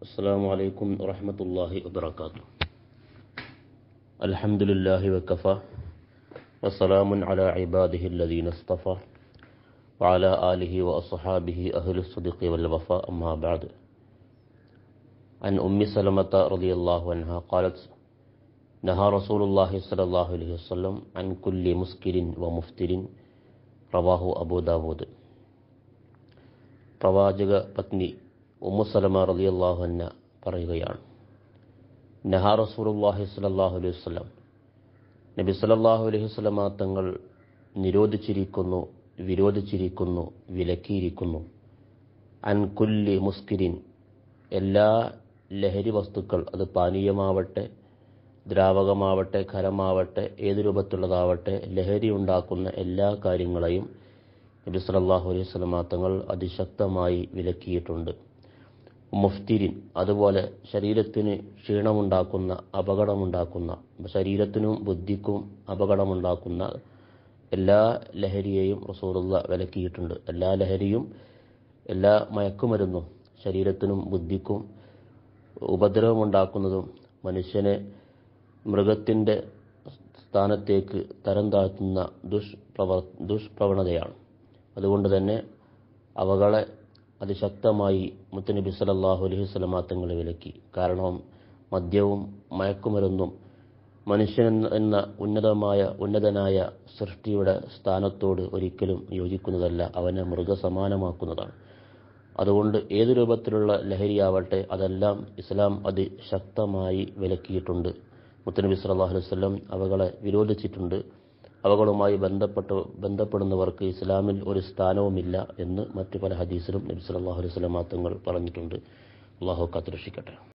السلام عليكم ورحمة الله وبركاته. الحمد لله وكفى وسلام على عباده الذين اصطفى وعلى آله وأصحابه أهل الصدق والوفاء. أما بعد. عن أم سلمة رضي الله عنها قالت: نهى رسول الله صلى الله عليه وسلم عن كل مسكر ومفتر. റവാഹു അബൂ ദാവൂദ്. പ്രവാചക പത്നി ഉമ്മു സലമ റളിയല്ലാഹു അൻഹ പറയുകയാണ്: നഹാ റസൂലുള്ളാഹി സ്വല്ലല്ലാഹു അലൈഹി വസല്ലം, നബി സല്ലല്ലാഹു അലൈഹി വസല്ലമ തങ്ങൾ നിരോധിച്ചിരിക്കുന്നു, വിരോധിച്ചിരിക്കുന്നു, വിലക്കിയിരിക്കുന്നു. അൻ കുല്ലി മുസ്കിരിൻ, എല്ലാ ലഹരി വസ്തുക്കൾ, അത് പാനീയമാവട്ടെ, ദ്രാവകമാവട്ടെ, ഖരമാവട്ടെ, ഏത് രൂപത്തിലുള്ളതാവട്ടെ, ലഹരി ഉണ്ടാക്കുന്ന എല്ലാ കാര്യങ്ങളെയും നബി സല്ലല്ലാഹു അലൈഹി വസല്ലമ തങ്ങൾ അതിശക്തമായി വിലക്കിയിട്ടുണ്ട്. മുഫ്തിരിൻ, അതുപോലെ ശരീരത്തിന് ക്ഷീണമുണ്ടാക്കുന്ന, അപകടമുണ്ടാക്കുന്ന, ശരീരത്തിനും ബുദ്ധിക്കും അപകടമുണ്ടാക്കുന്ന എല്ലാ ലഹരിയെയും റസൂലുള്ളാഹി വിലക്കിയിട്ടുണ്ട്. എല്ലാ ലഹരിയും, എല്ലാ മയക്കുമരുന്നും ശരീരത്തിനും ബുദ്ധിക്കും ഉപദ്രവമുണ്ടാക്കുന്നതും മനുഷ്യനെ മൃഗത്തിൻ്റെ സ്ഥാനത്തേക്ക് തരം താഴ്ത്തുന്ന ദുഷ്പ്രവണതയാണ്. അതുകൊണ്ട് തന്നെ അവകളെ അതിശക്തമായി മുത്തുനബി സല്ലല്ലാഹു അലൈഹി വസല്ലമ തങ്ങൾ വിലക്കി. കാരണം മദ്യവും മയക്കുമരുന്നും മനുഷ്യൻ എന്ന ഉന്നതനായ സൃഷ്ടിയുടെ സ്ഥാനത്തോട് ഒരിക്കലും യോജിക്കുന്നതല്ല, അവനെ മൃഗസമാനമാക്കുന്നതാണ്. അതുകൊണ്ട് ഏത് രൂപത്തിലുള്ള ലഹരിയാവട്ടെ അതെല്ലാം ഇസ്ലാം അതിശക്തമായി വിലക്കിയിട്ടുണ്ട്. മുത്തുനബി സല്ലല്ലാഹു അലൈഹി വസല്ലം അവകളെ വിരോധിച്ചിട്ടുണ്ട്. അവകളുമായി ബന്ധപ്പെടുന്നവർക്ക് ഇസ്ലാമിൽ ഒരു സ്ഥാനവുമില്ല എന്ന് മറ്റു പല ഹദീസിലും നബി സല്ലല്ലാഹു അലൈഹി വസല്ലം തങ്ങൾ പറഞ്ഞിട്ടുണ്ട്. അല്ലാഹു കാത്തുരക്ഷിക്കട്ടെ.